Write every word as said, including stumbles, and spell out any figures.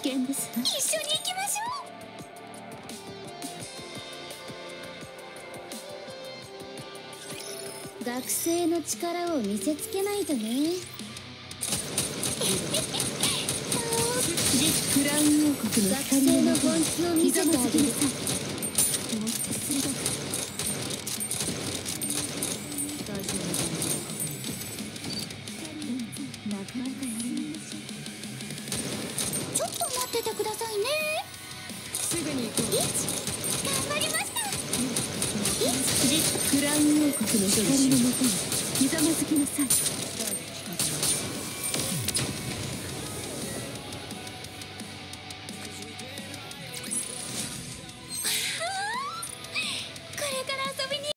険ですわ。 一緒に行きましょう。学生の力を見せつけないとね。 クラウン王国の学生の本質を見せてあげる。 もっと鋭く。大丈夫だ。なかなかやりましょう。 ちょっと待っててくださいね。 すぐに行こう。 頑張りました。 クラウン王国の光のもとにひざまずきなさい。